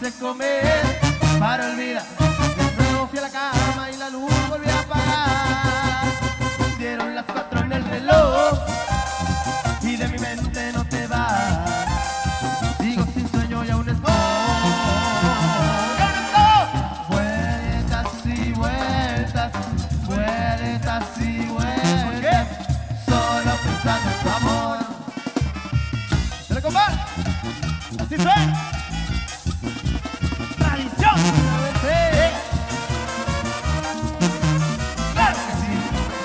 quise comer para olvidar. Luego fui a la cama y la luz volvió a apagar. Dieron las 4 en el reloj y de mi mente no te vas. Sigo sin sueño y aún estoy. Vueltas y vueltas, vueltas y vueltas, solo pensando en tu amor. ¿Se le compara? Así suena. Tradición. Claro que sí.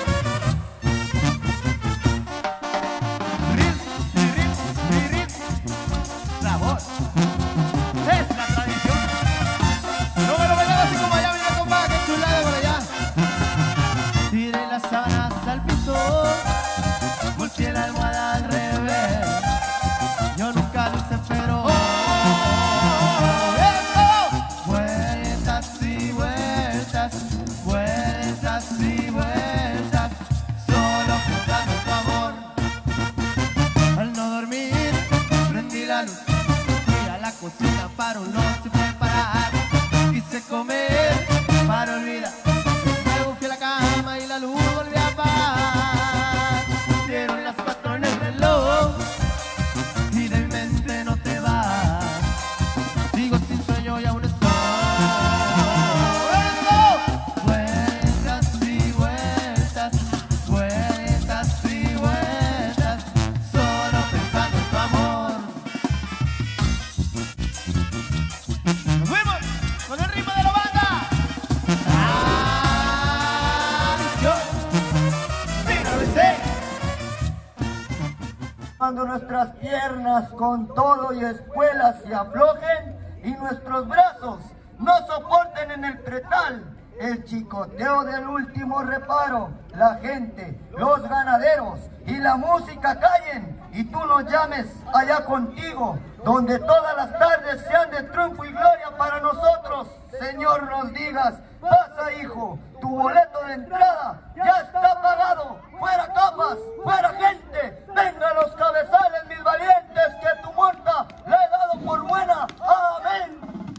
Sabor. Es la tradición. No me lo bailan así como allá, mira compa, que chulada por allá. Tiré las sábanas al piso, volteé la almohada al revés. Yo nunca lo hice, pero vueltas y vueltas, vueltas y vueltas, solo pensando en tu amor. Al no dormir, prendí la luz, fui a la cocina para un lunch preparar. Quise comer para olvidar. Luego fui a la cama y la luz volvió a apagar. Dieron las 4 en el reloj y de mi mente no te vas. Sigo sin sueño y aún estoy. Vueltas y vueltas, vueltas y vueltas, solo pensando en tu amor. Nos fuimos con el ritmo de la banda. Tradición. Cuando nuestras piernas con todo y espuelas se aflojen y nuestros brazos no soporten en el pretal el chicoteo del último reparo, la gente, los ganaderos y la música callen y tú nos llames allá contigo, donde todas las tardes sean de triunfo y gloria para nosotros. Señor, nos digas: pasa, hijo, tu boleto de entrada ya está pagado. Fuera capas, fuera gente, vengan los cabezales, mis valientes, que tu multa le he dado por buena. Amén.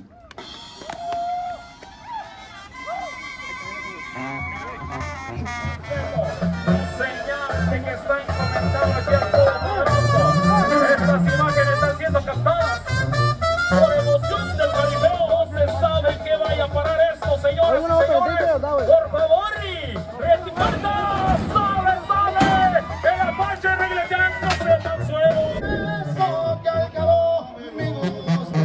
Señal de que está encomendado aquí al pueblo. Estas imágenes están siendo captadas por emoción del caribeo. No se sabe que vaya a parar esto, señores y señores. Por favor, ¡retimarta! ¡Sale, sale! ¡El Apache regleteándose al suelo! ¡Eso que acabó mi gusto!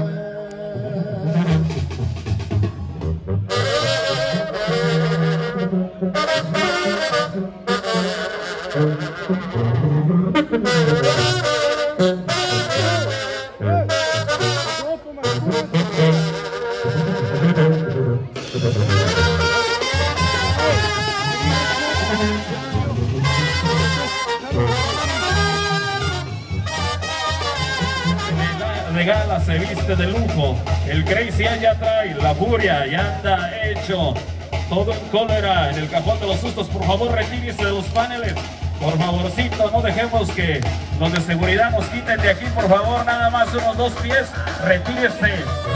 Regala, se viste de lujo, el Crazy ya trae, la furia ya anda hecho, todo en cólera, en el cajón de los sustos. Por favor, retírese de los paneles, por favorcito, no dejemos que los de seguridad nos quiten de aquí, por favor, nada más unos 2 pies, retírese.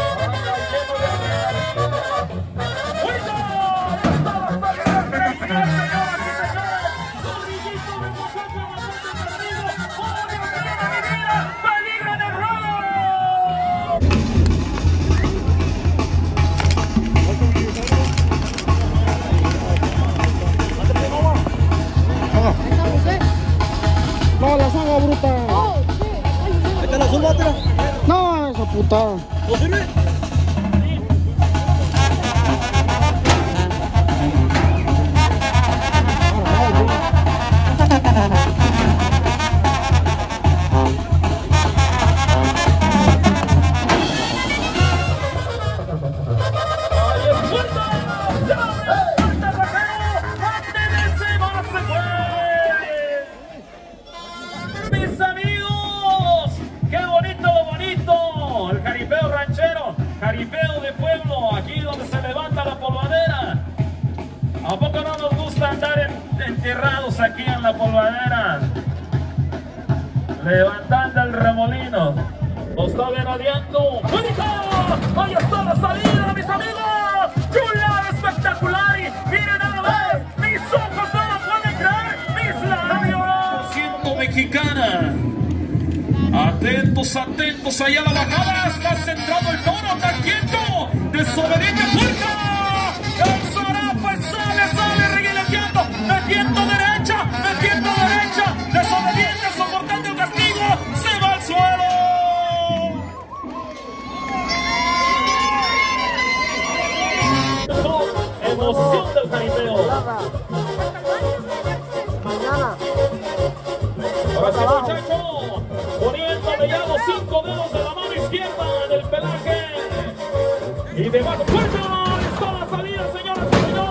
No, la saga bruta. ¿Ahí está la zumba otra? No, esa putada. ¿No sirve? Mis amigos, qué bonito lo bonito, el jaripeo ranchero, jaripeo de pueblo, aquí donde se levanta la polvadera. ¿A poco no nos gusta andar enterrados aquí en la polvadera? Levantando el remolino, lo está veraneando. ¡Ahí está! amigos. Chulada espectacular. Y miren nada más. Mis ojos no lo pueden creer. Mis labios. Siendo mexicana. Atentos, atentos. Allá la bajada. Está centrado el toro. Está quieto. Desobediente fuerza. El Zarapa sale reguileteando. Metiendo derecha. Desobediente, soportando el castigo. Se va al suelo. Emoción del jaripeo. Ahora sí, muchacho, poniéndole ya los 5 dedos de la mano izquierda en el pelaje. Y de bajo fuerza está la salida, señoras y señores.